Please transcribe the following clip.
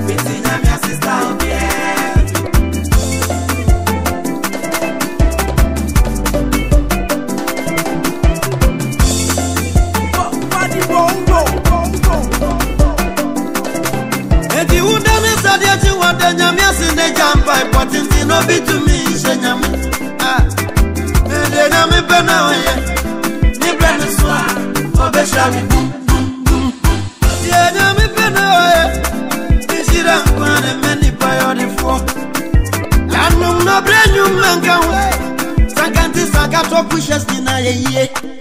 No be to me, Senyam. And then I'm a banana. Ni brand swag, Obeshavi. Yeah, I'm a banana. This is a one and many pioneer for. I know no brand new man. Sakanti Sakato pushes in a year.